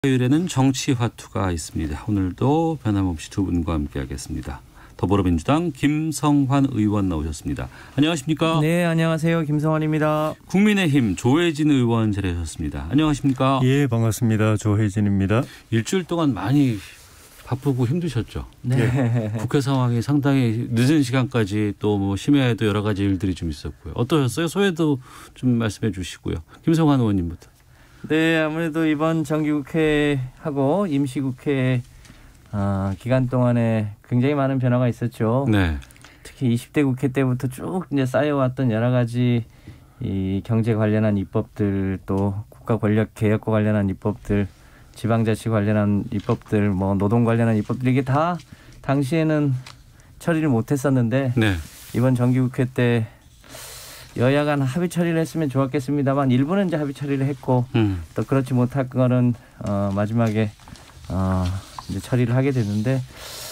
화요일에는 정치화투가 있습니다. 오늘도 변함없이 두 분과 함께하겠습니다. 더불어민주당 김성환 의원 나오셨습니다. 안녕하십니까? 네, 안녕하세요. 김성환입니다. 국민의힘 조혜진 의원 자리하셨습니다. 안녕하십니까? 예, 반갑습니다. 조혜진입니다. 일주일 동안 많이 바쁘고 힘드셨죠? 네. 국회 상황이 상당히 늦은 시간까지 또 뭐 심야에도 여러 가지 일들이 좀 있었고요. 어떠셨어요? 소회도 좀 말씀해 주시고요. 김성환 의원님부터. 네, 아무래도 이번 정기국회하고 임시국회 기간 동안에 굉장히 많은 변화가 있었죠. 네. 특히 20대 국회 때부터 쭉 이제 쌓여왔던 여러 가지 이 경제 관련한 입법들, 또 국가 권력 개혁과 관련한 입법들, 지방자치 관련한 입법들, 뭐 노동 관련한 입법들, 이게 다 당시에는 처리를 못했었는데 네. 이번 정기국회 때 여야가 합의 처리를 했으면 좋았겠습니다만 일부는 이제 합의 처리를 했고 또 그렇지 못할 거는 마지막에 이제 처리를 하게 됐는데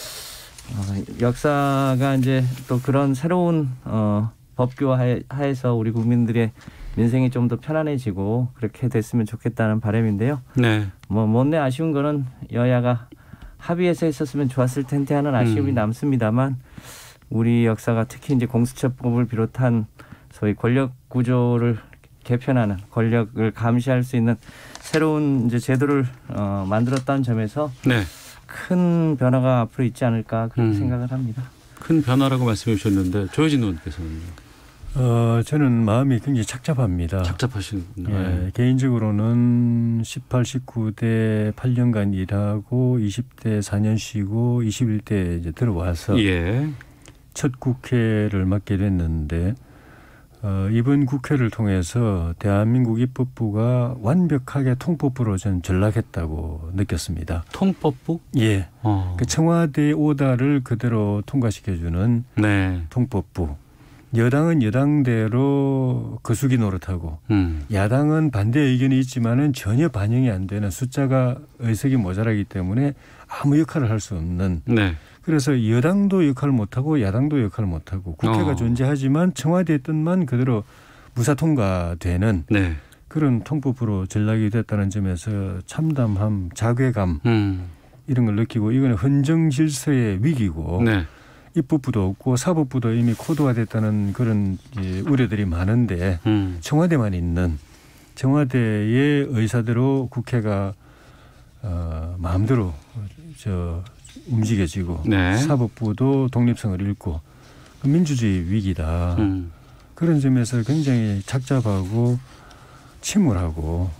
역사가 이제 또 그런 새로운 법규화 하에서 우리 국민들의 민생이 좀 더 편안해지고 그렇게 됐으면 좋겠다는 바람인데요. 네. 뭐 못내 아쉬운 거는 여야가 합의해서 했었으면 좋았을 텐데 하는 아쉬움이 남습니다만 우리 역사가 특히 이제 공수처법을 비롯한 소위 권력 구조를 개편하는, 권력을 감시할 수 있는 새로운 이제 제도를 만들었다는 점에서 네. 큰 변화가 앞으로 있지 않을까 그렇게 생각을 합니다. 큰 변화라고 말씀해 주셨는데 조혜진 의원께서는요? 저는 마음이 굉장히 착잡합니다. 착잡하시는군요. 예, 개인적으로는 18, 19대 8년간 일하고 20대 4년 쉬고 21대 이제 들어와서 첫 국회를 맡게 됐는데 이번 국회를 통해서 대한민국 입법부가 완벽하게 통법부로 전 전락했다고 느꼈습니다. 통법부? 예. 그 청와대 오다를 그대로 통과시켜주는 통법부. 여당은 여당대로 거수기 노릇하고 야당은 반대 의견이 있지만은 전혀 반영이 안 되는 숫자가 의석이 모자라기 때문에 아무 역할을 할 수 없는. 그래서 여당도 역할을 못하고 야당도 역할을 못하고 국회가 존재하지만 청와대의 뜻만 그대로 무사 통과되는 그런 통법으로 전락이 됐다는 점에서 참담함, 자괴감 이런 걸 느끼고 이거는 헌정 질서의 위기고 입법부도 없고 사법부도 이미 코드화됐다는 그런 우려들이 많은데 청와대만 있는 청와대의 의사대로 국회가 마음대로 움직여지고 사법부도 독립성을 잃고 민주주의 위기다. 그런 점에서 굉장히 착잡하고 침울하고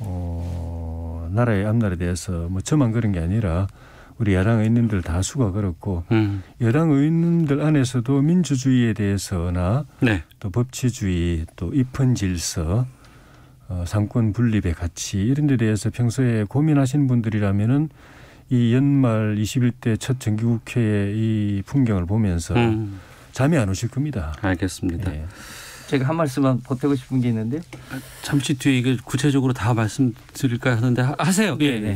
나라의 앞날에 대해서 뭐 저만 그런 게 아니라 우리 야당 의원님들 다수가 그렇고 여당 의원님들 안에서도 민주주의에 대해서나 또 법치주의 또 입헌 질서 상권 분립의 가치 이런 데 대해서 평소에 고민하시는 분들이라면은 이 연말 21대 첫 정기국회의 이 풍경을 보면서 잠이 안 오실 겁니다. 알겠습니다. 제가 한 말씀만 보태고 싶은 게 있는데요. 잠시 뒤에 이게 구체적으로 다 말씀드릴까 하는데 하세요.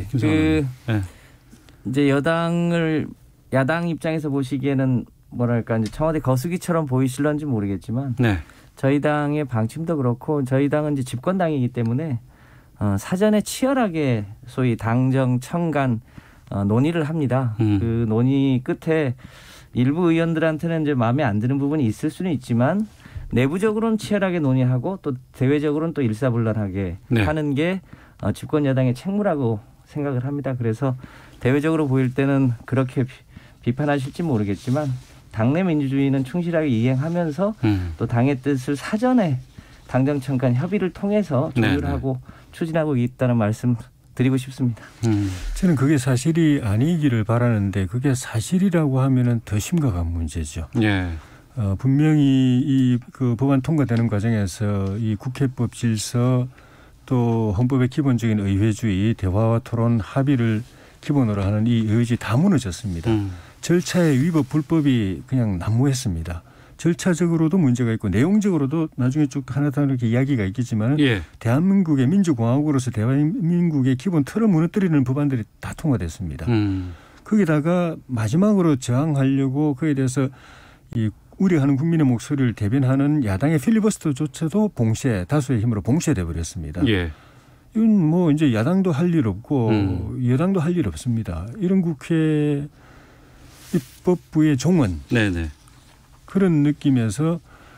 이제 야당 입장에서 보시기에는 뭐랄까 이제 청와대 거수기처럼 보이실런지 모르겠지만 저희 당의 방침도 그렇고 저희 당은 이제 집권당이기 때문에 사전에 치열하게 소위 당정 청간 논의를 합니다. 그 논의 끝에 일부 의원들한테는 이제 마음에 안 드는 부분이 있을 수는 있지만 내부적으로는 치열하게 논의하고 또 대외적으로는 또 일사불란하게 하는 게 집권 여당의 책무라고 생각을 합니다. 그래서 대외적으로 보일 때는 그렇게 비판하실지 모르겠지만 당내 민주주의는 충실하게 이행하면서 또 당의 뜻을 사전에 당정청간 협의를 통해서 조율하고 추진하고 있다는 말씀 드리고 싶습니다. 저는 그게 사실이 아니기를 바라는데 그게 사실이라고 하면은 더 심각한 문제죠. 분명히 그 법안 통과되는 과정에서 이 국회법 질서 또 헌법의 기본적인 의회주의, 대화와 토론, 합의를 기본으로 하는 이 의지 다 무너졌습니다. 절차의 위법, 불법이 그냥 난무했습니다. 절차적으로도 문제가 있고 내용적으로도 나중에 쭉 하나하나 이렇게 이야기가 있겠지만 대한민국의 민주공화국으로서 대한민국의 기본 틀을 무너뜨리는 법안들이 다 통과됐습니다. 거기다가 마지막으로 저항하려고 그에 대해서 이 우려하는 국민의 목소리를 대변하는 야당의 필리버스터조차도 봉쇄, 다수의 힘으로 봉쇄돼 버렸습니다. 이건 뭐 이제 야당도 할 일 없고 여당도 할 일 없습니다. 이런 국회 입법부의 종은 네네. 그런 느낌에서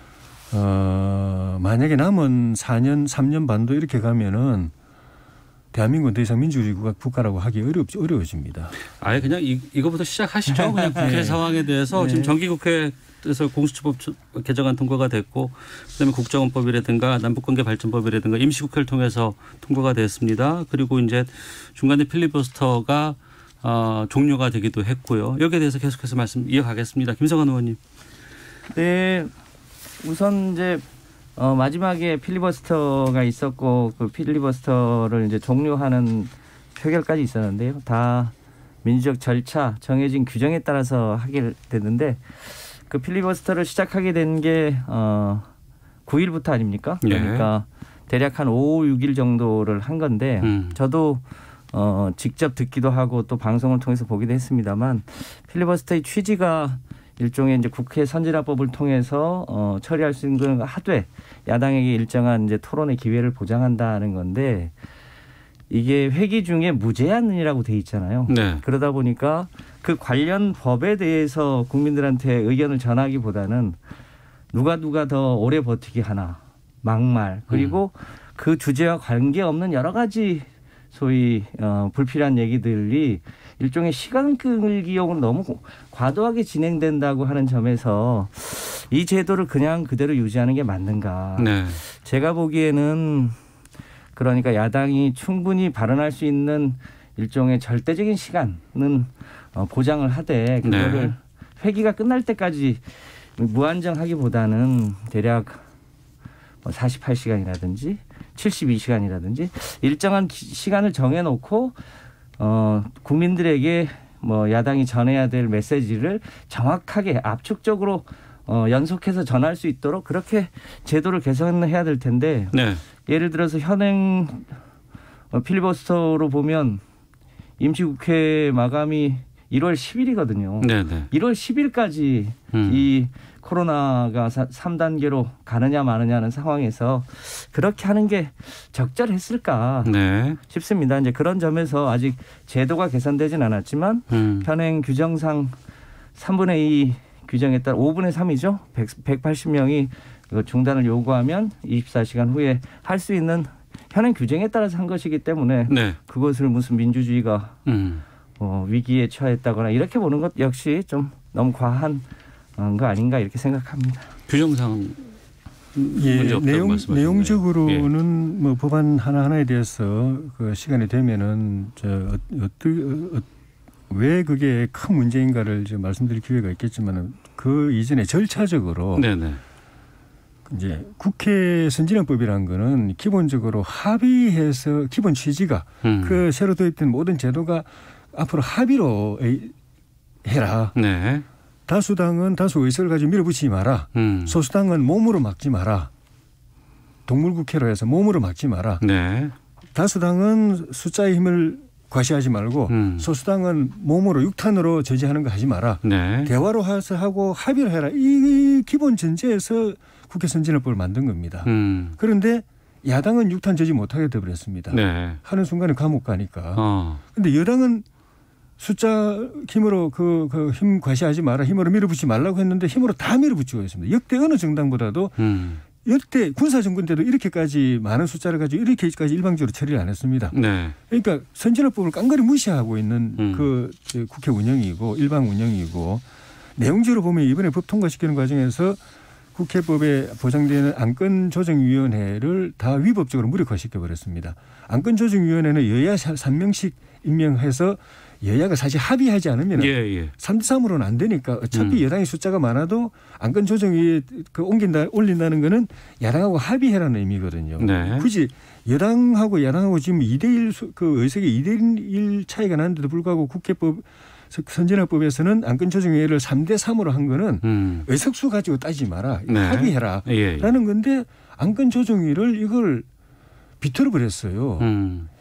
만약에 남은 4년, 3년 반도 이렇게 가면은 대한민국은 더 이상 민주주의 국가라고 하기 어려워집니다. 아예 그냥 이거부터 시작하시죠. 그냥 국회 네. 상황에 대해서 네. 지금 정기국회에서 공수처법 개정안 통과가 됐고 그다음에 국정원법이라든가 남북관계발전법이라든가 임시국회를 통해서 통과가 됐습니다. 그리고 이제 중간에 필리버스터가 종료가 되기도 했고요. 여기에 대해서 계속해서 말씀 이어가겠습니다. 김성환 의원님. 네. 우선 이제 마지막에 필리버스터가 있었고 그 필리버스터를 이제 종료하는 표결까지 있었는데요. 다 민주적 절차, 정해진 규정에 따라서 하게 됐는데 그 필리버스터를 시작하게 된 게 9일부터 아닙니까? 그러니까 대략 한 5, 6일 정도를 한 건데 저도 직접 듣기도 하고 또 방송을 통해서 보기도 했습니다만 필리버스터의 취지가 일종의 이제 국회 선진화법을 통해서 처리할 수 있는 걸 하되 야당에게 일정한 이제 토론의 기회를 보장한다는 건데 이게 회기 중에 무제한이라고 돼 있잖아요. 네. 그러다 보니까 그 관련 법에 대해서 국민들한테 의견을 전하기보다는 누가 더 오래 버티기 하나 막말 그리고 그 주제와 관계없는 여러 가지 소위 불필요한 얘기들이 일종의 시간 끌기용으로 너무 과도하게 진행된다고 하는 점에서 이 제도를 그냥 그대로 유지하는 게 맞는가. 네. 제가 보기에는 그러니까 야당이 충분히 발언할 수 있는 일종의 절대적인 시간은 보장을 하되 그거를 회기가 끝날 때까지 무한정하기보다는 대략 48시간이라든지 72시간이라든지 일정한 시간을 정해놓고 국민들에게 뭐 야당이 전해야 될 메시지를 정확하게 압축적으로 연속해서 전할 수 있도록 그렇게 제도를 개선해야 될 텐데 네. 예를 들어서 현행 필리버스터로 보면 임시국회 마감이 1월 10일이거든요. 네네. 1월 10일까지 이 코로나가 3단계로 가느냐 마느냐는 상황에서 그렇게 하는 게 적절했을까 네. 싶습니다. 이제 그런 점에서 아직 제도가 개선되진 않았지만 현행 규정상 3분의 2 규정에 따라 5분의 3이죠. 180명이 중단을 요구하면 24시간 후에 할 수 있는 현행 규정에 따라서 한 것이기 때문에 네. 그것을 무슨 민주주의가 위기에 처했다거나 이렇게 보는 것 역시 좀 너무 과한 거 아닌가 이렇게 생각합니다. 규정상 문제 없다고 말씀하셨네요. 내용적으로는 뭐 법안 하나하나에 대해서 그 시간이 되면은 왜 그게 큰 문제인가를 좀 말씀드릴 기회가 있겠지만은 그 이전에 절차적으로 네네. 이제 국회 선진화법이라는 거는 기본적으로 합의해서 기본 취지가 그 새로 도입된 모든 제도가 앞으로 합의로 해라. 네. 다수당은 다수 의석을 가지고 밀어붙이지 마라. 소수당은 몸으로 막지 마라. 동물국회로 해서 몸으로 막지 마라. 네. 다수당은 숫자의 힘을 과시하지 말고 소수당은 몸으로 육탄으로 저지하는 거 하지 마라. 네. 대화로 해서 하고 합의를 해라. 이 기본 전제에서 국회 선진화법을 만든 겁니다. 그런데 야당은 육탄 저지 못하게 되어버렸습니다. 네. 하는 순간에 감옥 가니까. 그런데 여당은 숫자 힘으로 그 힘 과시하지 마라. 힘으로 밀어붙이지 말라고 했는데 힘으로 다 밀어붙이고 있습니다. 역대 어느 정당보다도 역대 군사정권 때도 이렇게까지 많은 숫자를 가지고 이렇게까지 일방적으로 처리를 안 했습니다. 네. 그러니까 선진화법을 깡그리 무시하고 있는 그 국회 운영이고 일방 운영이고 내용적으로 보면 이번에 법 통과시키는 과정에서 국회법에 보장되는 안건조정위원회를 다 위법적으로 무력화시켜버렸습니다. 안건조정위원회는 여야 3명씩 임명해서 여야가 사실 합의하지 않으면 3대3으로는 안 되니까 어차피 여당의 숫자가 많아도 안건조정위에 올린다는 거는 야당하고 합의해라는 의미거든요. 네. 굳이 여당하고 야당하고 지금 2대1 그 의석이 2대1 차이가 나는데도 불구하고 국회법 선진화법에서는 안건조정위를 3대3으로 한 거는 의석수 가지고 따지지 마라. 네. 합의해라. 라는 건데 안건조정위를 이걸 비틀어 버렸어요.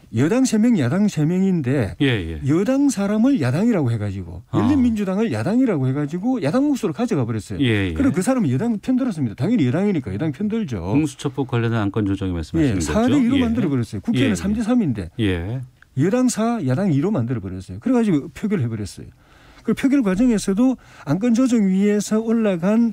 여당 3명, 야당 3명인데 여당 사람을 야당이라고 해가지고 열린민주당을 야당이라고 해가지고 야당 몫으로 가져가 버렸어요. 그리고 그 사람은 여당 편들었습니다. 당연히 여당이니까 여당 편들죠. 공수처법 관련한 안건 조정이 말씀하시는 거죠. 4대 2로 만들어 버렸어요. 국회는 3대 3인데 여당 4, 야당 2로 만들어 버렸어요. 그래가지고 표결해 버렸어요. 그 표결 과정에서도 안건 조정위에서 올라간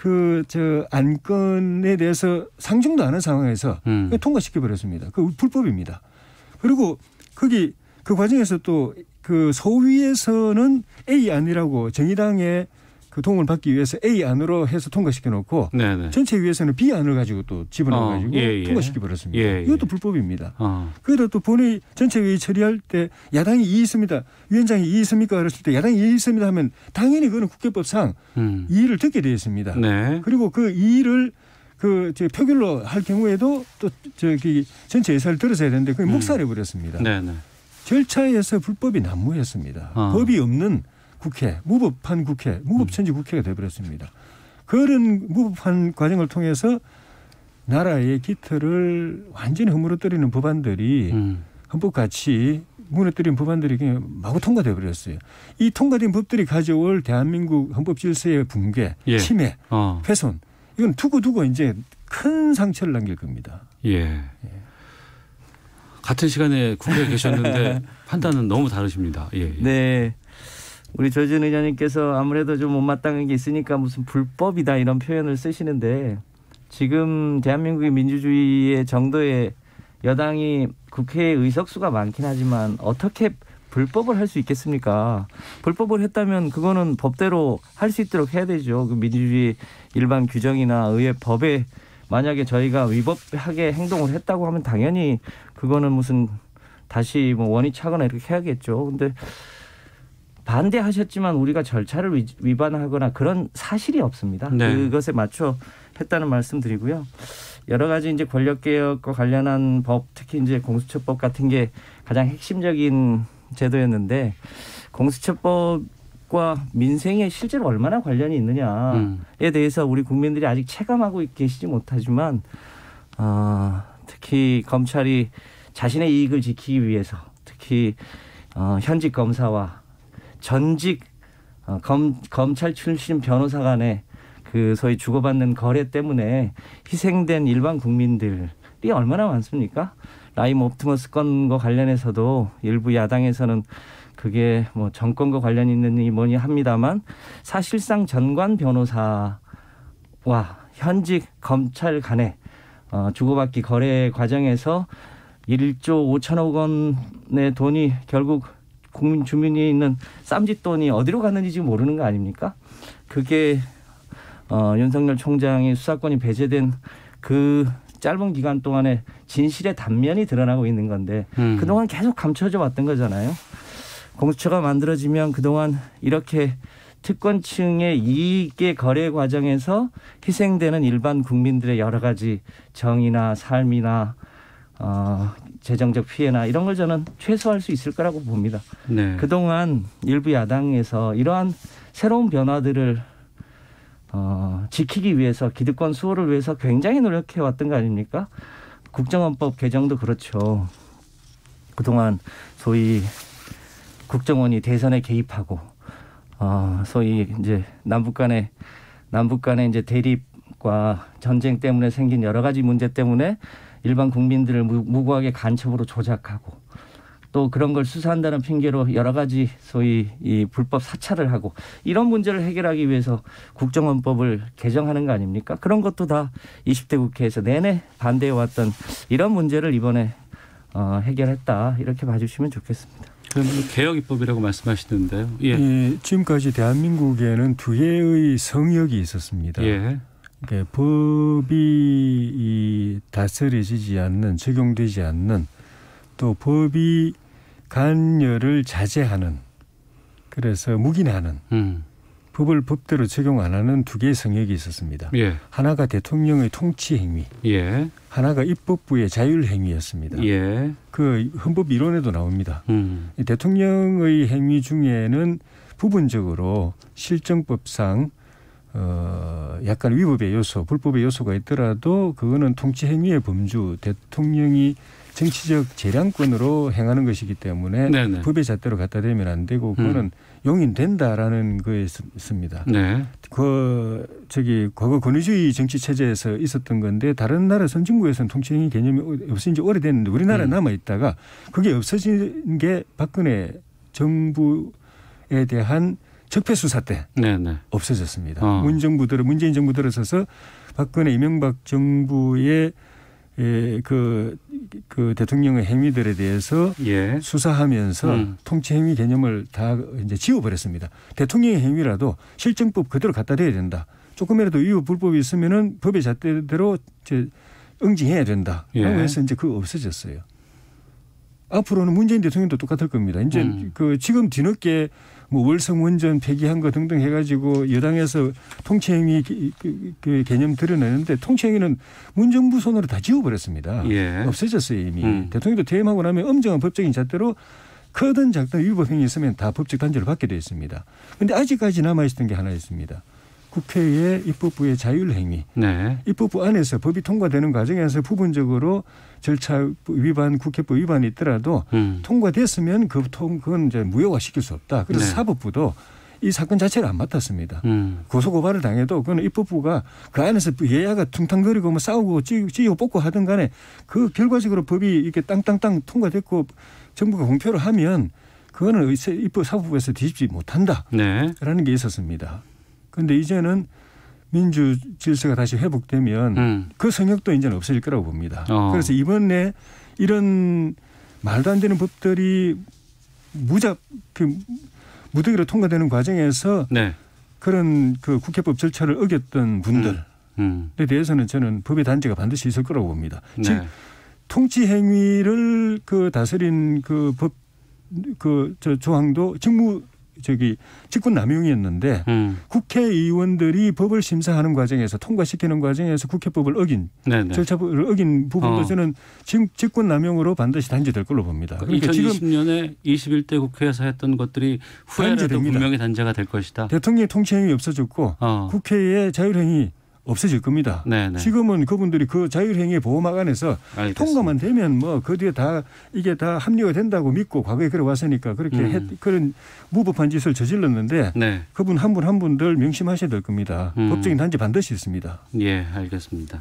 안건에 대해서 상정도 안 한 상황에서 통과시켜 버렸습니다. 그 불법입니다. 그리고 거기 그 과정에서 또 그 소위에서는 A 안이라고 정의당의 그 도움을 받기 위해서 A 안으로 해서 통과시켜 놓고 전체위에서는 B 안을 가지고 또 집어넣어 가지고 통과시켜 버렸습니다. 이것도 불법입니다. 그래도 또 본회의 전체회의 처리할 때 야당이 이의 있습니다. 위원장이 이의 있습니까? 그랬을 때 야당이 이의 있습니다 하면 당연히 그거는 국회법상 이의를 듣게 되어 있습니다. 그리고 그 이의를 표결로 할 경우에도 또 전체 의사를 들어서야 되는데 그게 묵살해 버렸습니다. 절차에서 불법이 난무했습니다. 법이 없는 국회, 무법한 국회, 무법천지 국회가 되어버렸습니다. 그런 무법한 과정을 통해서 나라의 기틀을 완전히 허물어뜨리는 법안들이 헌법 가치 무너뜨린 법안들이 그냥 마구 통과되어 버렸어요. 이 통과된 법들이 가져올 대한민국 헌법 질서의 붕괴, 침해, 훼손 이건 두고 이제 큰 상처를 남길 겁니다. 같은 시간에 국회에 계셨는데 판단은 너무 다르십니다. 네. 우리 조준 의원님께서 아무래도 좀 못마땅한 게 있으니까 무슨 불법이다 이런 표현을 쓰시는데 지금 대한민국의 민주주의의 정도의 여당이 국회에 의석수가 많긴 하지만 어떻게 불법을 할 수 있겠습니까? 불법을 했다면 그거는 법대로 할 수 있도록 해야 되죠. 그 민주주의 일반 규정이나 의회 법에 만약에 저희가 위법하게 행동을 했다고 하면 당연히 그거는 무슨 다시 원위 차거나 이렇게 해야겠죠. 근데 반대하셨지만 우리가 절차를 위반하거나 그런 사실이 없습니다. 그것에 맞춰 했다는 말씀드리고요. 여러 가지 이제 권력개혁과 관련한 법, 특히 이제 공수처법 같은 게 가장 핵심적인 제도였는데 공수처법과 민생에 실제로 얼마나 관련이 있느냐에 대해서 우리 국민들이 아직 체감하고 계시지 못하지만 특히 검찰이 자신의 이익을 지키기 위해서 특히 현직 검사와 전직 검찰 출신 변호사 간의 그 소위 주고받는 거래 때문에 희생된 일반 국민들이 얼마나 많습니까? 라임 옵티머스 건과 관련해서도 일부 야당에서는 그게 뭐 정권과 관련이 있느니 뭐니 합니다만 사실상 전관 변호사와 현직 검찰 간의 주고받기 거래 과정에서 1조 5천억 원의 돈이 결국 국민 주민이 있는 쌈짓돈이 어디로 갔는지 지금 모르는 거 아닙니까? 그게 윤석열 총장의 수사권이 배제된 그 짧은 기간 동안에 진실의 단면이 드러나고 있는 건데 그동안 계속 감춰져 왔던 거잖아요. 공수처가 만들어지면 그동안 이렇게 특권층의 이익의 거래 과정에서 희생되는 일반 국민들의 여러 가지 정의나 삶이나 재정적 피해나 이런 걸 저는 최소화할 수 있을 거라고 봅니다. 그동안 일부 야당에서 이러한 새로운 변화들을 지키기 위해서 기득권 수호를 위해서 굉장히 노력해왔던 거 아닙니까? 국정원법 개정도 그렇죠. 그동안 소위 국정원이 대선에 개입하고 소위 이제 남북 간의 이제 대립과 전쟁 때문에 생긴 여러 가지 문제 때문에 일반 국민들을 무고하게 간첩으로 조작하고 또 그런 걸 수사한다는 핑계로 여러 가지 소위 이 불법 사찰을 하고 이런 문제를 해결하기 위해서 국정원법을 개정하는 거 아닙니까? 그런 것도 다 20대 국회에서 내내 반대해왔던 이런 문제를 이번에 해결했다 이렇게 봐주시면 좋겠습니다. 그럼 개혁 입법이라고 말씀하시는데요. 지금까지 대한민국에는 두 개의 성역이 있었습니다. 그러니까 법이 다스려지지 않는 적용되지 않는 또 법이 관여를 자제하는 그래서 묵인하는 법을 법대로 적용 안 하는 두 개의 성역이 있었습니다. 하나가 대통령의 통치 행위 하나가 입법부의 자율 행위였습니다. 그 헌법 이론에도 나옵니다. 대통령의 행위 중에는 부분적으로 실정법상 약간 위법의 요소, 불법의 요소가 있더라도 그거는 통치 행위의 범주, 대통령이 정치적 재량권으로 행하는 것이기 때문에 네네. 법의 잣대로 갖다 대면 안 되고 그거는 용인된다라는 거에 있습니다. 네. 과거 권위주의 정치 체제에서 있었던 건데 다른 나라 선진국에서는 통치행위 개념이 없어진 지 오래됐는데 우리나라에 남아 있다가 그게 없어진 게 박근혜 정부에 대한 적폐 수사 때 네네. 없어졌습니다. 문재인 정부 들어서서 박근혜 이명박 정부의 그 대통령의 행위들에 대해서 예. 수사하면서 통치행위 개념을 다 이제 지워버렸습니다. 대통령의 행위라도 실정법 그대로 갖다 대야 된다. 조금이라도 위법 불법이 있으면은 법의 잣대대로 이제 응징해야 된다. 라고 해서 이제 그거 없어졌어요. 앞으로는 문재인 대통령도 똑같을 겁니다. 이제 그 지금 뒤늦게 뭐 월성 원전 폐기한 거 등등 해가지고 여당에서 통치행위 그 개념 드러내는데 통치행위는 문정부 손으로 다 지워버렸습니다. 예. 없어졌어요 이미. 대통령도 퇴임하고 나면 엄정한 법적인 잣대로 크든 작든 위법 행위 있으면 다 법적 단죄를 받게 되어 있습니다. 그런데 아직까지 남아있었던 게 하나 있습니다. 국회의 입법부의 자율행위. 네. 입법부 안에서 법이 통과되는 과정에서 부분적으로 절차 위반, 국회법 위반이 있더라도 통과됐으면 그건 이제 무효화시킬 수 없다. 그래서 네. 사법부도 이 사건 자체를 안 맡았습니다. 고소고발을 당해도 그건 입법부가 그 안에서 여야가 퉁탕거리고 뭐 싸우고 찌고 뽑고 하든 간에 그 결과적으로 법이 이렇게 땅땅땅 통과됐고 정부가 공표를 하면 그거는 사법부에서 뒤집지 못한다라는 네. 게 있었습니다. 그런데 이제는 민주 질서가 다시 회복되면 그 성역도 이제는 없어질 거라고 봅니다. 그래서 이번에 이런 말도 안 되는 법들이 무더기로 통과되는 과정에서 네. 그런 그 국회법 절차를 어겼던 분들에 대해서는 저는 법의 단죄가 반드시 있을 거라고 봅니다. 네. 즉 통치 행위를 다스린 조항도 직권 남용이었는데 국회의원들이 법을 심사하는 과정에서 통과시키는 과정에서 국회법을 어긴 네네. 절차법을 어긴 부분도 저는 지금 직권 남용으로 반드시 단죄될 걸로 봅니다. 그러니까 2020년에 21대 국회에서 했던 것들이 후에라도 분명히 단죄가 될 것이다. 대통령의 통치행위 없어졌고 국회의 자율행위 없어질 겁니다. 네네. 지금은 그분들이 그 자율행위 보호막 안에서 알겠습니다. 통과만 되면 뭐 그 뒤에 이게 다 합리화 된다고 믿고 과거에 그래 왔으니까 그렇게 그런 무법한 짓을 저질렀는데 네. 그분 한 분 한 분들 명심하셔야 될 겁니다. 법적인 단죄 반드시 있습니다. 예, 알겠습니다.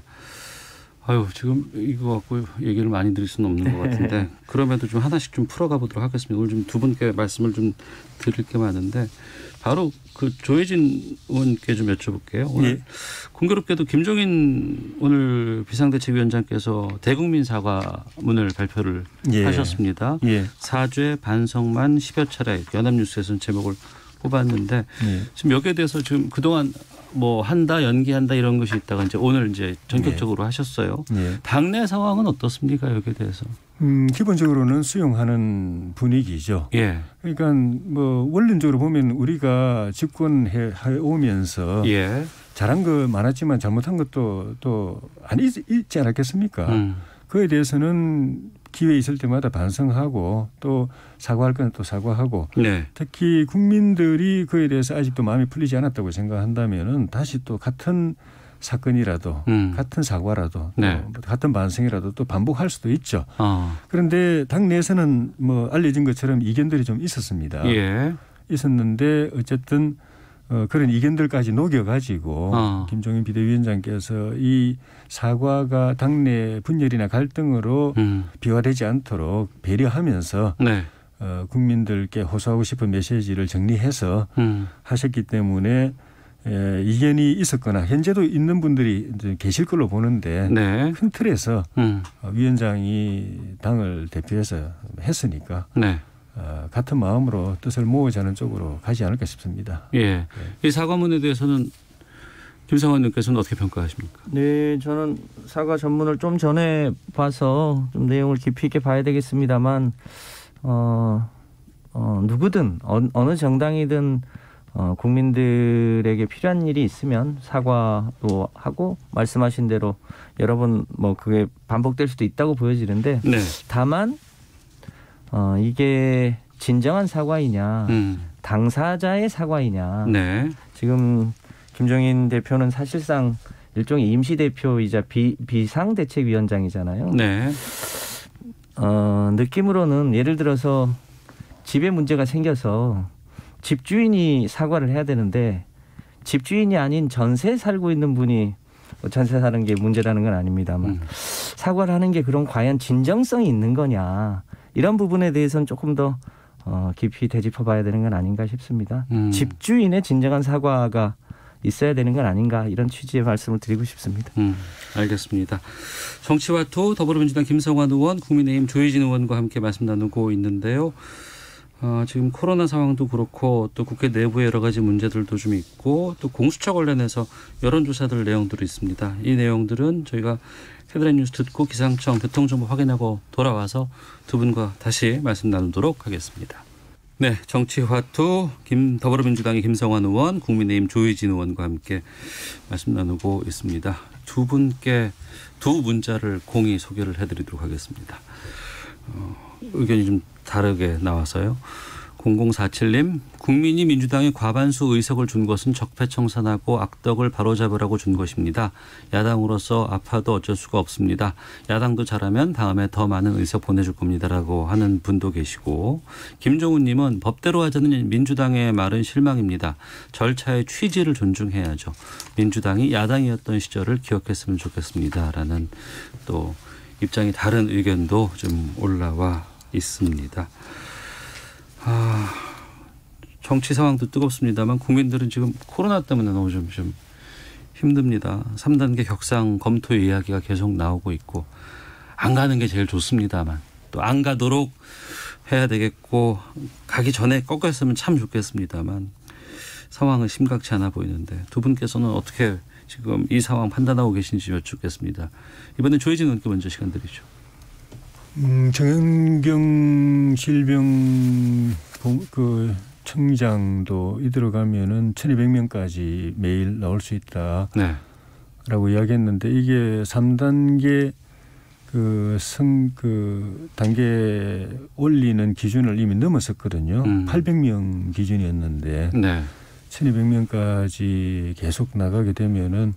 지금 이거 갖고 얘기를 많이 드릴 수는 없는 것 같은데 그럼에도 좀 하나씩 좀 풀어가 보도록 하겠습니다. 오늘 좀 두 분께 말씀을 좀 드릴 게 많은데 바로 조혜진 의원께 좀 여쭤볼게요. 오늘 예. 공교롭게도 김종인 오늘 비상대책위원장께서 대국민 사과문을 발표를 예. 하셨습니다. 예. 사죄 반성만 10여 차례 연합뉴스에서는 제목을 뽑았는데 지금 여기에 대해서 지금 그동안 뭐 한다 연기한다 이런 것이 있다가 이제 오늘 이제 전격적으로 하셨어요. 당내 상황은 어떻습니까 여기에 대해서? 기본적으로는 수용하는 분위기죠. 예. 그러니까 뭐 원론적으로 보면 우리가 집권해 오면서 잘한 거 많았지만 잘못한 것도 또 있지 않았겠습니까? 그에 대해서는 기회 있을 때마다 반성하고 또 사과할 건 또 사과하고 네. 특히 국민들이 그에 대해서 아직도 마음이 풀리지 않았다고 생각한다면은 다시 또 같은 사건이라도 같은 사과라도 네. 같은 반성이라도 또 반복할 수도 있죠. 그런데 당내에서는 뭐 알려진 것처럼 이견들이 좀 있었습니다. 예. 있었는데 어쨌든 그런 이견들까지 녹여가지고 김종인 비대위원장께서 이 사과가 당내 분열이나 갈등으로 비화되지 않도록 배려하면서 네. 국민들께 호소하고 싶은 메시지를 정리해서 하셨기 때문에 이견이 있었거나 현재도 있는 분들이 이제 계실 걸로 보는데 네. 큰 틀에서 위원장이 당을 대표해서 했으니까 네. 같은 마음으로 뜻을 모으자는 쪽으로 가지 않을까 싶습니다. 예. 네. 이 사과문에 대해서는 김성환 의원께서는 어떻게 평가하십니까? 네, 저는 사과 전문을 좀 전에 봐서 좀 내용을 깊이 있게 봐야 되겠습니다만 누구든 어느 정당이든 국민들에게 필요한 일이 있으면 사과도 하고 말씀하신 대로 여러 번 뭐 그게 반복될 수도 있다고 보여지는데 네. 다만 이게 진정한 사과이냐 당사자의 사과이냐 네. 지금 김종인 대표는 사실상 일종의 임시대표이자 비상대책위원장이잖아요. 네. 느낌으로는 예를 들어서 집에 문제가 생겨서 집주인이 사과를 해야 되는데 집주인이 아닌 전세에 살고 있는 분이 전세 사는 게 문제라는 건 아닙니다만 사과를 하는 게 그럼 과연 진정성이 있는 거냐 이런 부분에 대해서는 조금 더 깊이 되짚어 봐야 되는 건 아닌가 싶습니다. 집주인의 진정한 사과가 있어야 되는 건 아닌가 이런 취지의 말씀을 드리고 싶습니다. 알겠습니다. 정치와투 더불어민주당 김성환 의원, 국민의힘 조희진 의원과 함께 말씀 나누고 있는데요. 지금 코로나 상황도 그렇고 또 국회 내부의 여러 가지 문제들도 좀 있고 또 공수처 관련해서 여론조사들 내용들이 있습니다. 이 내용들은 저희가 헤드라인 뉴스 듣고 기상청 교통정보 확인하고 돌아와서 두 분과 다시 말씀 나누도록 하겠습니다. 네, 정치화투 더불어민주당의 김성환 의원, 국민의힘 조희진 의원과 함께 말씀 나누고 있습니다. 두 분께 두 문자를 공히 소개를 해드리도록 하겠습니다. 의견이 좀 다르게 나와서요. 0047님, 국민이 민주당에 과반수 의석을 준 것은 적폐청산하고 악덕을 바로잡으라고 준 것입니다. 야당으로서 아파도 어쩔 수가 없습니다. 야당도 잘하면 다음에 더 많은 의석 보내줄 겁니다라고 하는 분도 계시고, 김종훈님은 법대로 하자는 민주당의 말은 실망입니다. 절차의 취지를 존중해야죠. 민주당이 야당이었던 시절을 기억했으면 좋겠습니다라는 또 입장이 다른 의견도 좀 올라와 있습니다. 정치 상황도 뜨겁습니다만 국민들은 지금 코로나 때문에 너무 좀 힘듭니다. 3단계 격상 검토 이야기가 계속 나오고 있고 안 가는 게 제일 좋습니다만 또 안 가도록 해야 되겠고 가기 전에 꺾였으면 참 좋겠습니다만 상황은 심각치 않아 보이는데 두 분께서는 어떻게 지금 이 상황 판단하고 계신지 여쭙겠습니다. 이번엔 조희진 의원께 먼저 시간 드리죠. 정은경 질병 청장도 이대로 가면은 1,200명까지 매일 나올 수 있다라고 네. 이야기했는데 이게 3단계 단계 올리는 기준을 이미 넘었었거든요. 800명 기준이었는데 네. 1,200명까지 계속 나가게 되면은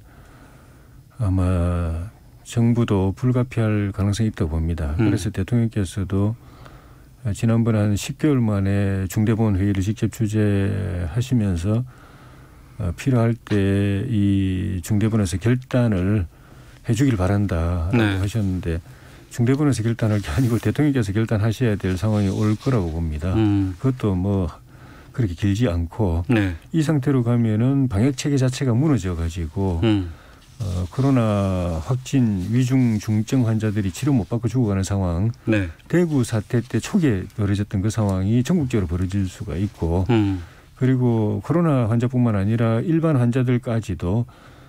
아마 정부도 불가피할 가능성이 있다고 봅니다. 그래서 대통령께서도 지난번에 한 10개월 만에 중대본 회의를 직접 주재하시면서 필요할 때 이 중대본에서 결단을 해 주길 바란다라고 네. 하셨는데 중대본에서 결단할 게 아니고 대통령께서 결단하셔야 될 상황이 올 거라고 봅니다. 그것도 뭐 그렇게 길지 않고 네. 이 상태로 가면은 방역 체계 자체가 무너져 가지고 코로나 확진 위중 중증 환자들이 치료 못 받고 죽어가는 상황 네. 대구 사태 때 초기에 벌어졌던 그 상황이 전국적으로 벌어질 수가 있고 그리고 코로나 환자뿐만 아니라 일반 환자들까지도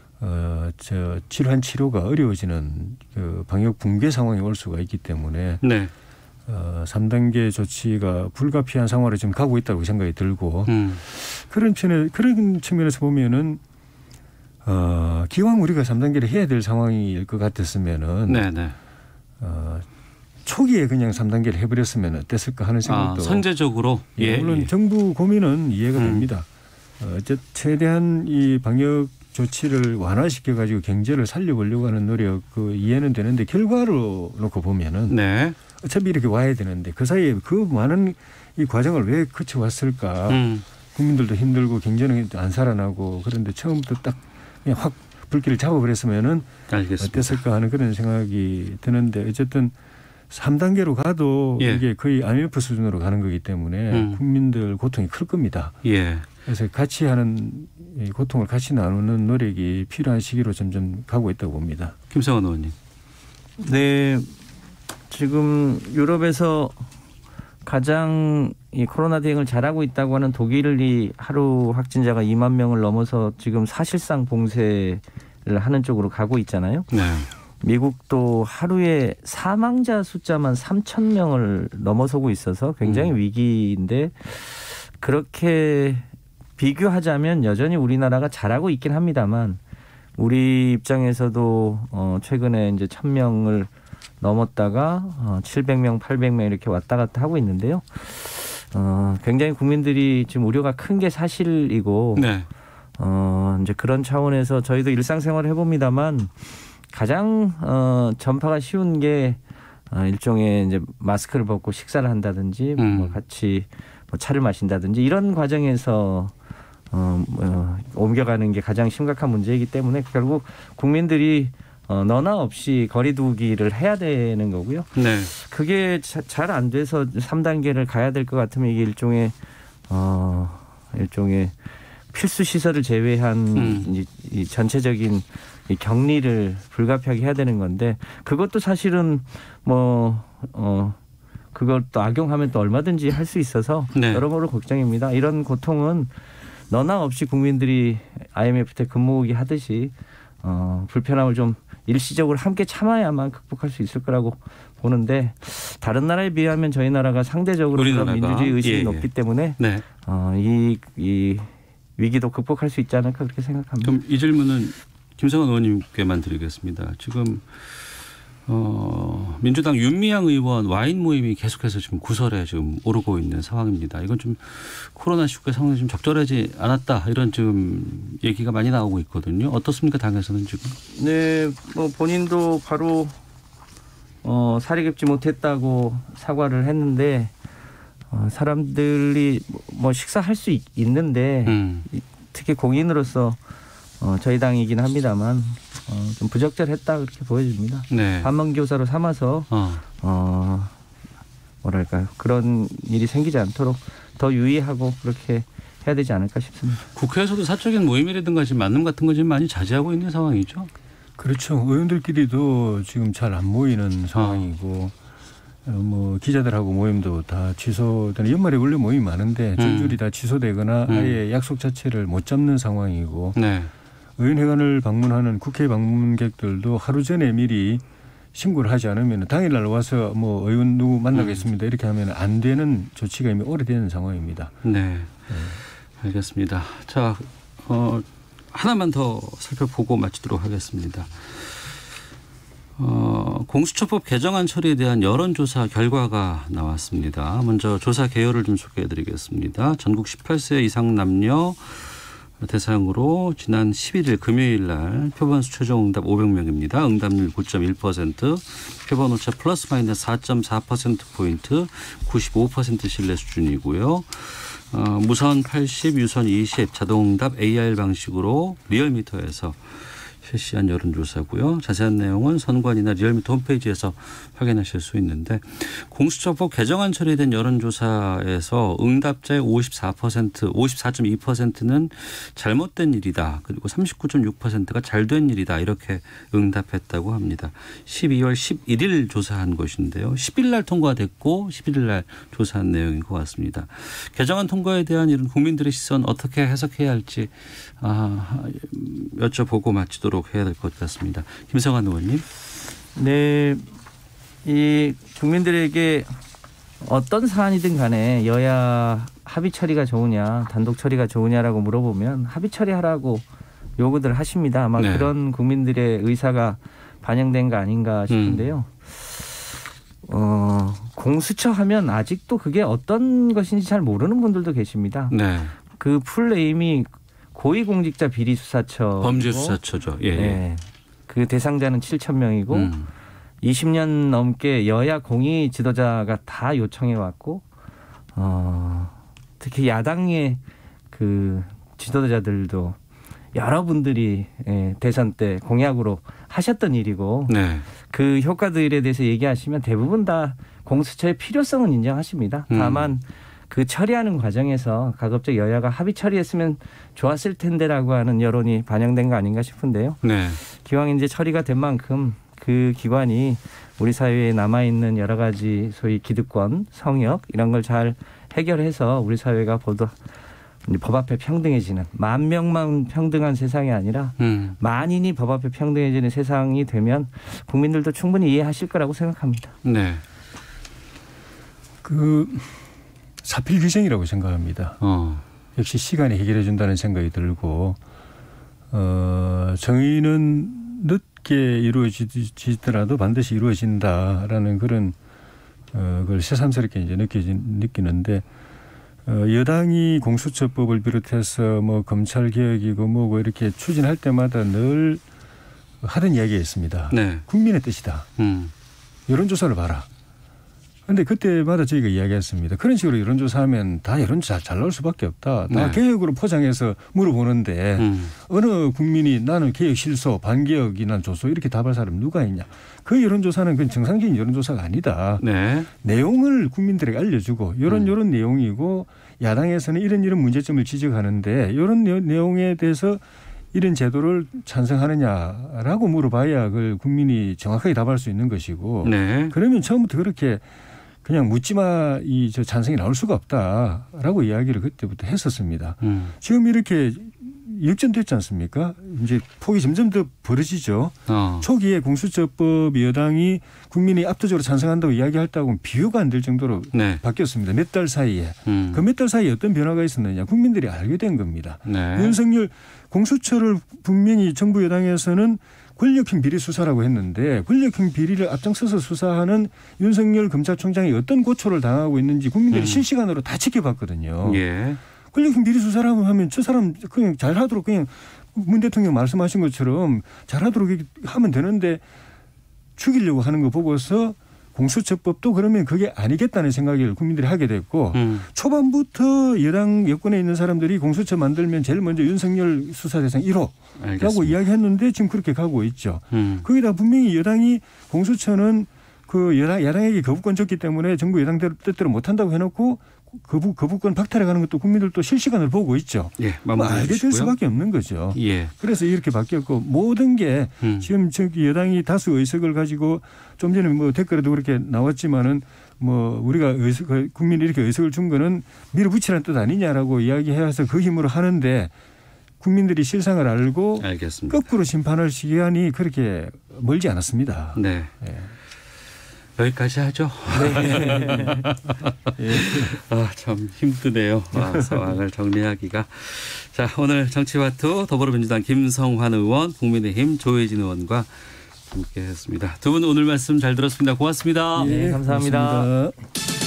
질환 치료가 어려워지는 그 방역 붕괴 상황이 올 수가 있기 때문에 네. 3단계 조치가 불가피한 상황으로 지금 가고 있다고 생각이 들고 그런 측면에서 보면은 기왕 우리가 3단계를 해야 될 상황일 것 같았으면은 네네. 초기에 그냥 3단계를 해버렸으면 어땠을까 하는 생각도 선제적으로 물론 정부 고민은 이해가 됩니다. 최대한 이 방역 조치를 완화시켜 가지고 경제를 살려보려고 하는 노력 이해는 되는데 결과로 놓고 보면은 네. 어차피 이렇게 와야 되는데 그 사이에 그 많은 이 과정을 왜 거쳐왔을까? 국민들도 힘들고 경제는 안 살아나고 그런데 처음부터 딱 그냥 확 불길을 잡아버렸으면은 알겠습니다. 어땠을까 하는 그런 생각이 드는데 어쨌든 3단계로 가도 예. 이게 거의 IMF 수준으로 가는 거기 때문에 국민들 고통이 클 겁니다. 예. 그래서 같이 하는 고통을 같이 나누는 노력이 필요한 시기로 점점 가고 있다고 봅니다. 김성환 의원님. 네. 지금 유럽에서 가장 이 코로나 대응을 잘하고 있다고 하는 독일이 하루 확진자가 2만 명을 넘어서 지금 사실상 봉쇄를 하는 쪽으로 가고 있잖아요. 네. 미국도 하루에 사망자 숫자만 3천 명을 넘어서고 있어서 굉장히 위기인데 그렇게 비교하자면 여전히 우리나라가 잘하고 있긴 합니다만 우리 입장에서도 최근에 이제 1,000명을 넘었다가 700명, 800명 이렇게 왔다 갔다 하고 있는데요. 굉장히 국민들이 지금 우려가 큰 게 사실이고 네. 이제 그런 차원에서 저희도 일상생활을 해봅니다만 가장 전파가 쉬운 게 일종의 이제 마스크를 벗고 식사를 한다든지 뭐 같이 뭐 차를 마신다든지 이런 과정에서 옮겨가는 게 가장 심각한 문제이기 때문에 결국 국민들이 너나 없이 거리두기를 해야 되는 거고요. 네. 그게 잘 안 돼서 3단계를 가야 될 것 같으면 이게 일종의 필수 시설을 제외한 이 전체적인 이 격리를 불가피하게 해야 되는 건데 그것도 사실은 그걸 또 악용하면 또 얼마든지 할 수 있어서 네. 여러모로 걱정입니다. 이런 고통은 너나 없이 국민들이 IMF 때 근무기 하듯이 불편함을 좀 일시적으로 함께 참아야만 극복할 수 있을 거라고 보는데 다른 나라에 비하면 저희 나라가 상대적으로 민주주의 의식이 높기 때문에 네. 이 위기도 극복할 수 있지 않을까 그렇게 생각합니다. 그럼 이 질문은 김성환 의원님께만 드리겠습니다. 지금 민주당 윤미향 의원 와인 모임이 계속해서 지금 구설에 지금 오르고 있는 상황입니다. 이건 좀 코로나19의 상황이 좀 적절하지 않았다 이런 지금 얘기가 많이 나오고 있거든요. 어떻습니까 당에서는 지금? 네, 뭐 본인도 바로 사리 깁지 못했다고 사과를 했는데 사람들이 뭐 식사할 수 있는데 특히 공인으로서 저희 당이긴 합니다만 좀 부적절했다 그렇게 보여집니다. 네. 반면교사로 삼아서 뭐랄까요 그런 일이 생기지 않도록 더 유의하고 그렇게 해야 되지 않을까 싶습니다. 국회에서도 사적인 모임이라든가 지금 만남 같은 거 지금 많이 자제하고 있는 상황이죠. 그렇죠. 의원들끼리도 지금 잘 안 모이는 상황이고 뭐 기자들하고 모임도 다 취소되는 연말에 원래 모임이 많은데 줄줄이 다 취소되거나 아예 약속 자체를 못 잡는 상황이고 네. 의원회관을 방문하는 국회 방문객들도 하루 전에 미리 신고를 하지 않으면 당일날 와서 뭐 의원 누구 만나겠습니다 이렇게 하면 안 되는 조치가 이미 오래된 상황입니다. 네, 알겠습니다. 자, 하나만 더 살펴보고 마치도록 하겠습니다. 공수처법 개정안 처리에 대한 여론조사 결과가 나왔습니다. 먼저 조사 개요를 좀 소개해드리겠습니다. 전국 18세 이상 남녀 대상으로 지난 11일 금요일 날 표본수 최종 응답 500명입니다. 응답률 9.1%, 표본 오차 플러스 마이너스 4.4%포인트, 95% 신뢰 수준이고요. 무선 80, 유선 20, 자동응답 AR 방식으로 리얼미터에서 실시한 여론조사고요. 자세한 내용은 선관위나 리얼미터 홈페이지에서 확인하실 수 있는데 공수처법 개정안 처리된 여론조사에서 응답자의 54.2%는 잘못된 일이다. 그리고 39.6%가 잘된 일이다. 이렇게 응답했다고 합니다. 12월 11일 조사한 것인데요. 10일 날 통과됐고 11일 날 조사한 내용인 것 같습니다. 개정안 통과에 대한 이런 국민들의 시선 어떻게 해석해야 할지 여쭤보고 마치도록 해야 될 것 같습니다. 김성환 의원님. 네, 이 국민들에게 어떤 사안이든 간에 여야 합의 처리가 좋으냐 단독 처리가 좋으냐라고 물어보면 합의 처리하라고 요구들 하십니다. 아마 네. 그런 국민들의 의사가 반영된 거 아닌가 싶은데요. 공수처 하면 아직도 그게 어떤 것인지 잘 모르는 분들도 계십니다. 네. 그 풀네임이 고위공직자 비리수사처. 범죄수사처죠. 예. 네. 그 대상자는 7,000명이고 20년 넘게 여야 공의 지도자가 다 요청해 왔고 특히 야당의 그 지도자들도 여러분들이 대선 때 공약으로 하셨던 일이고 네. 그 효과들에 대해서 얘기하시면 대부분 다 공수처의 필요성은 인정하십니다. 다만 그 처리하는 과정에서 가급적 여야가 합의 처리했으면 좋았을 텐데라고 하는 여론이 반영된 거 아닌가 싶은데요. 네. 기왕 이제 처리가 된 만큼 그 기관이 우리 사회에 남아있는 여러 가지 소위 기득권, 성역 이런 걸 잘 해결해서 우리 사회가 보다 법 앞에 평등해지는 만 명만 평등한 세상이 아니라 만인이 법 앞에 평등해지는 세상이 되면 국민들도 충분히 이해하실 거라고 생각합니다. 네. 그 사필 규정이라고 생각합니다. 역시 시간이 해결해 준다는 생각이 들고 정의는 늦게 이루어지더라도 반드시 이루어진다라는 그런 걸 새삼스럽게 이제 느끼는데 여당이 공수처법을 비롯해서 뭐 검찰 개혁이고 뭐고 이렇게 추진할 때마다 늘 하던 이야기가 있습니다. 네. 국민의 뜻이다. 여론조사를 봐라. 그런데 그때마다 저희가 이야기했습니다. 그런 식으로 여론조사하면 다 여론조사 잘 나올 수밖에 없다. 다 네. 개혁으로 포장해서 물어보는데 어느 국민이 나는 개혁 실소, 반개혁이 난 조소 이렇게 답할 사람 누가 있냐. 그 여론조사는 그건 정상적인 여론조사가 아니다. 네. 내용을 국민들에게 알려주고 이런 내용이고 야당에서는 이런 문제점을 지적하는데 이런 내용에 대해서 이런 제도를 찬성하느냐라고 물어봐야 그걸 국민이 정확하게 답할 수 있는 것이고 네. 그러면 처음부터 그렇게 그냥 묻지마 저 찬성이 나올 수가 없다라고 이야기를 그때부터 했었습니다. 지금 이렇게 역전됐지 않습니까? 이제 폭이 점점 더 벌어지죠. 초기에 공수처법 여당이 국민이 압도적으로 찬성한다고 이야기했다고는 비교가 안 될 정도로 네. 바뀌었습니다. 몇 달 사이에. 그 몇 달 사이에 어떤 변화가 있었느냐. 국민들이 알게 된 겁니다. 네. 윤석열 공수처를 분명히 정부 여당에서는 권력형 비리 수사라고 했는데 권력형 비리를 앞장서서 수사하는 윤석열 검찰총장이 어떤 고초를 당하고 있는지 국민들이 실시간으로 다 지켜봤거든요. 예. 권력형 비리 수사라고 하면 저 사람 그냥 잘하도록 그냥 문 대통령 말씀하신 것처럼 잘하도록 하면 되는데 죽이려고 하는 거 보고서 공수처법도 그러면 그게 아니겠다는 생각을 국민들이 하게 됐고 초반부터 여당 여권에 있는 사람들이 공수처 만들면 제일 먼저 윤석열 수사 대상 1호라고 이야기했는데 지금 그렇게 가고 있죠. 거기다 분명히 여당이 공수처는 그 야당에게 거부권 줬기 때문에 정부 여당 뜻대로 못한다고 해놓고 거부권 박탈해가는 것도 국민들도 실시간으로 보고 있죠. 예, 알게 될 수밖에 없는 거죠. 예. 그래서 이렇게 바뀌었고 모든 게 지금 저기 여당이 다수 의석을 가지고 좀 전에 뭐 댓글에도 그렇게 나왔지만은 뭐 우리가 국민이 이렇게 의석을 준 거는 밀어붙이라는 뜻 아니냐라고 이야기해서 그 힘으로 하는데 국민들이 실상을 알고 알겠습니다. 거꾸로 심판할 시간이 그렇게 멀지 않았습니다. 네. 예. 여기까지 하죠. 네. 참 힘드네요. 상황을 정리하기가. 자, 오늘 정치와투 더불어민주당 김성환 의원, 국민의힘 조혜진 의원과 함께했습니다. 두 분 오늘 말씀 잘 들었습니다. 고맙습니다. 네, 감사합니다. 고맙습니다.